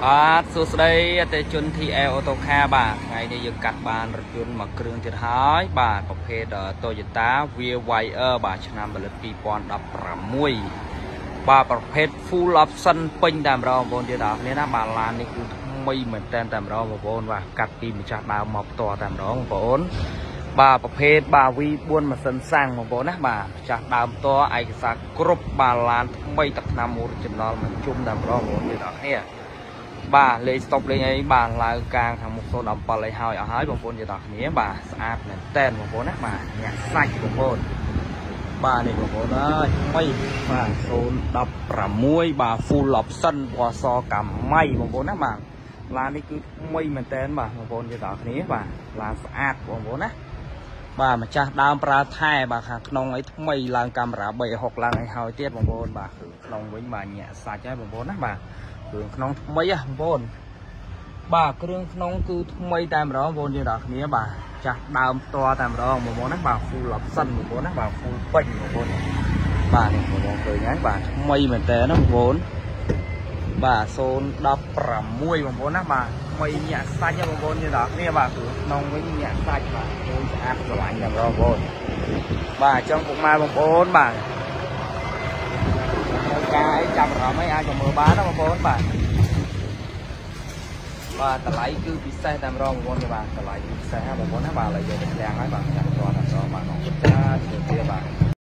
សួស្តីអតិជន TL អូតូខាបាទថ្ងៃនេះយើងកាត់បានរថយន្តមួយគ្រឿងទៀតហើយបាទប្រភេទ Toyota Vios បាទឆ្នាំផលិត2016បាទប្រភេទ Full Option ពេញតែម្ដងបងប្អូនទៀតដល់គ្នាណាបាទឡាននេះគឺថ្មីមែនតែម្ដងបងប្អូនបាទកាត់ពីម្ចាស់ដើមមកផ្ទាល់តែម្ដងបងប្អូនបាទប្រភេទបាទ V4 ម៉ាស៊ីនសាំងបងប្អូនណាបាទម្ចាស់ដើមផ្ទាល់ឯកសារគ្រប់បាទឡានថ្មីទឹកឆ្នាំ Original មិនជុំតែម្ដងបងប្អូនទៀតដល់គ្នាបាទលេខ stop លេខអីបាទឡើងកលางខាងមុខ07អីហើយអស់ហើយបងប្អូនជាដល់គ្នាបាទស្អាតមែនតែនបងប្អូនណាបាទញាក់សាច់បងប្អូនបាទនេះបងប្អូនអើយថ្មីបាទ016បាទ full option ពណ៌សកម្មម៉ៃបងប្អូនណាបាទឡាននេះគឺថ្មីមែនតែនបាទបងប្អូនជាដល់គ្នាបាទឡានស្អាតបងប្អូនណាបាទម្ចាស់ដើមប្រើថែបាទខាងក្នុងអីថ្មីឡើងកាមេរ៉ា360ឡើងអីហើយទៀតបងប្អូនបាទគឺក្នុងវិញបាទញាក់សាច់ហើយបងប្អូនណាបាទគ្រឿងក្នុងថ្មីបងប្អូនបាទគ្រឿងក្នុងគឺថ្មីតែម្ដងបងប្អូនយើងដល់គ្នាបាទចាស់ដើមផ្ទាល់តែម្ដងបងប្អូនណាបាទ full option បងប្អូនណាបាទ full ពេញបងប្អូនបាទនេះបងប្អូនឃើញហើយបាទថ្មីមែនតើណាបងប្អូនបាទ016បងប្អូនណាបាទថ្មីញាក់សាច់បងប្អូនយើងដល់គ្នាបាទគ្រឿងក្នុងវិញញាក់សាច់បាទឃើញស្អាតស្រឡាញ់តែម្ដងបងប្អូនបាទអញ្ចឹងពុកម៉ែបងប្អូនបាទការអីចាប់អារម្មណ៍អីអាចមកមើលបានណាបងប្អូនបាទតម្លៃគឺពិសេសតែម្ដងបងប្អូនបាទតម្លៃពិសេសណាបងប្អូនណាបាទឥឡូវយកទៅឃ្លាំងហើយបាទចាំតតែម្ដងបាទក្នុងចាជឿទៀតបាទ